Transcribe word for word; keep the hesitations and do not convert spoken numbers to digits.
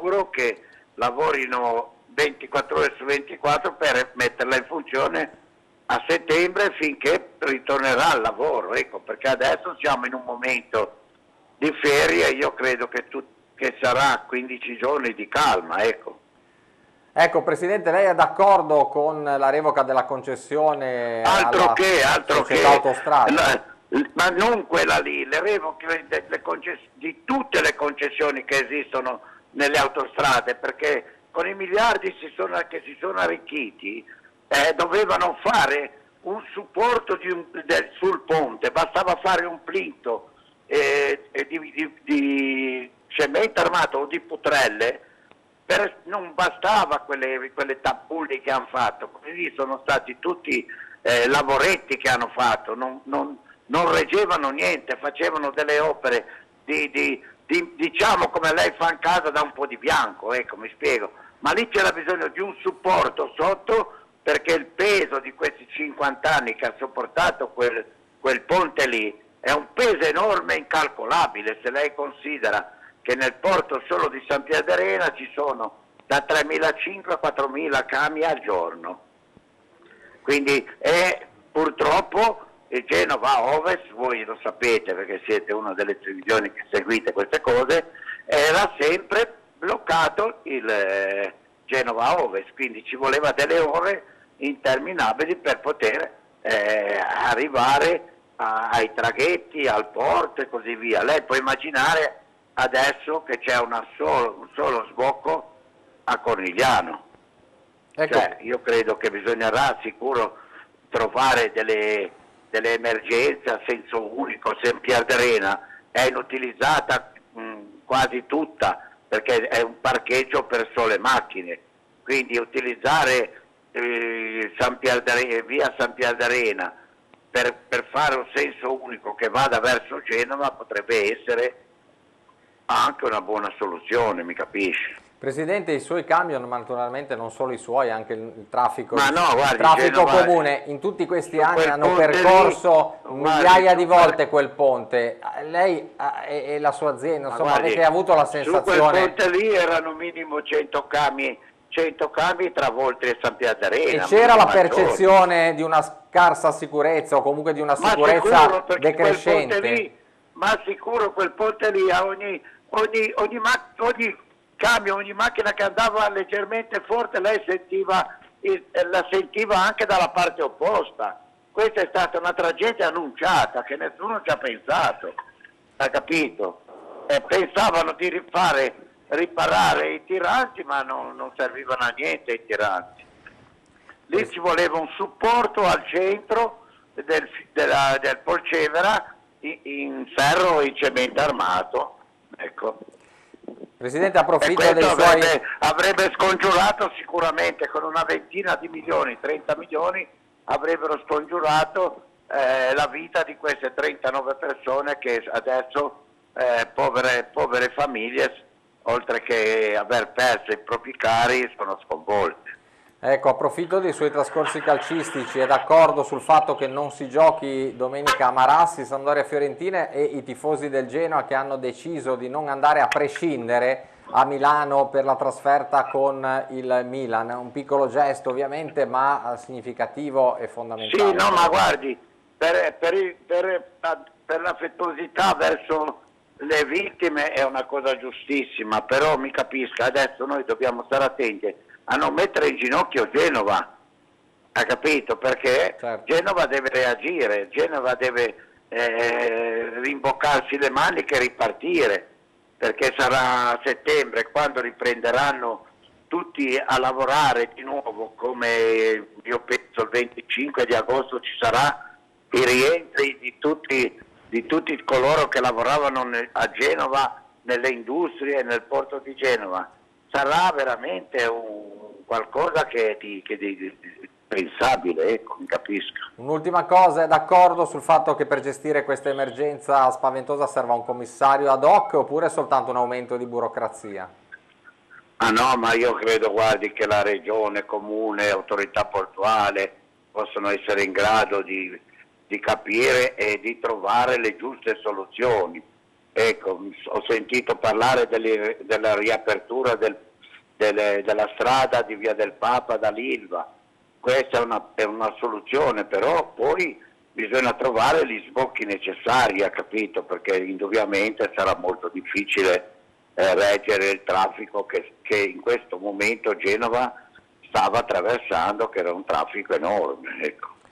auguro che lavorino ventiquattro ore su ventiquattro per metterla in funzione a settembre finché ritornerà al lavoro, ecco, perché adesso siamo in un momento di ferie, io credo che, tu, che sarà quindici giorni di calma, ecco. Ecco, Presidente, lei è d'accordo con la revoca della concessione altro alla che, altro che, autostrada? la, ma non quella lì, le revoche le, le di tutte le concessioni che esistono nelle autostrade, perché con i miliardi si sono, che si sono arricchiti eh, dovevano fare un supporto di un, del, sul ponte, bastava fare un plinto eh, di, di, di cemento armato o di putrelle. Per, non bastava quelle, quelle tappulli che hanno fatto, quindi sono stati tutti eh, lavoretti che hanno fatto, non, non, non reggevano niente, facevano delle opere di, di, di, diciamo come lei fa in casa da un po' di bianco, ecco, mi spiego, ma lì c'era bisogno di un supporto sotto, perché il peso di questi cinquanta anni che ha sopportato quel, quel ponte lì è un peso enorme e incalcolabile, se lei considera che nel porto solo di San Pierdarena ci sono da tremilacinquecento a quattromila camion al giorno. Quindi è purtroppo il Genova Ovest, voi lo sapete perché siete una delle televisioni che seguite queste cose, era sempre bloccato il eh, Genova Ovest, quindi ci voleva delle ore interminabili per poter eh, arrivare a, ai traghetti, al porto e così via. Lei può immaginare adesso che c'è una solo, un solo sbocco a Cornigliano. Ecco. Cioè, io credo che bisognerà sicuro trovare delle, delle emergenze a senso unico. San Pierdarena è inutilizzata mh, quasi tutta perché è un parcheggio per sole macchine, quindi utilizzare eh, San Pierdarena, via San Pierdarena per, per fare un senso unico che vada verso Genova potrebbe essere anche una buona soluzione, mi capisci? Presidente, i suoi cambiano, ma naturalmente non solo i suoi, anche il, il traffico, ma no, guardi, il traffico Genova, comune in tutti questi anni hanno lì, percorso migliaia guardi, di volte quel ponte. Lei e, e la sua azienda, insomma, guardi, avete avuto la sensazione... Su quel ponte lì erano minimo cento camion, cento camion tra Voltri e San Pierdarena. E c'era la percezione di una scarsa sicurezza o comunque di una sicurezza decrescente? Quel ponte lì, ma sicuro quel ponte lì a ogni... Ogni, ogni, ogni camion, ogni macchina che andava leggermente forte lei sentiva, la sentiva anche dalla parte opposta. Questa è stata una tragedia annunciata che nessuno ci ha pensato, ha capito? E pensavano di rifare, riparare i tiranti, ma non, non servivano a niente i tiranti. Lì ci voleva un supporto al centro del, della, del Polcevera in, in ferro e in cemento armato. Ecco. Presidente, approfitto dei avrebbe, suoi... avrebbe scongiurato sicuramente con una ventina di milioni, trenta milioni, avrebbero scongiurato eh, la vita di queste trentanove persone che adesso, eh, povere, povere famiglie, oltre che aver perso i propri cari, sono sconvolte. Ecco, approfitto dei suoi trascorsi calcistici, è d'accordo sul fatto che non si giochi domenica a Marassi, Sampdoria Fiorentina e i tifosi del Genoa che hanno deciso di non andare a prescindere a Milano per la trasferta con il Milan. Un piccolo gesto ovviamente, ma significativo e fondamentale. Sì, no, ma guardi, per, per, per, per l'affettuosità verso le vittime è una cosa giustissima, però mi capisca, adesso noi dobbiamo stare attenti a non mettere in ginocchio Genova, ha capito? Perché certo. Genova deve reagire, Genova deve eh, rimboccarsi le maniche e ripartire, perché sarà a settembre quando riprenderanno tutti a lavorare di nuovo, come io penso il venticinque di agosto ci sarà i rientri di tutti, di tutti coloro che lavoravano a Genova, nelle industrie e nel porto di Genova. Sarà veramente un qualcosa che è di, che di, di, di pensabile, ecco, mi capisco. Un'ultima cosa, è d'accordo sul fatto che per gestire questa emergenza spaventosa serva un commissario ad hoc oppure soltanto un aumento di burocrazia? Ah no, ma io credo, guardi, che la regione, comune, autorità portuale possono essere in grado di, di capire e di trovare le giuste soluzioni. ecco, ho sentito parlare delle, della riapertura del, delle, della strada di Via del Papa dall'Ilva. Questa è una, è una soluzione, però poi bisogna trovare gli sbocchi necessari, ha capito? Perché indubbiamente sarà molto difficile eh, reggere il traffico che, che in questo momento Genova stava attraversando, che era un traffico enorme. Ecco.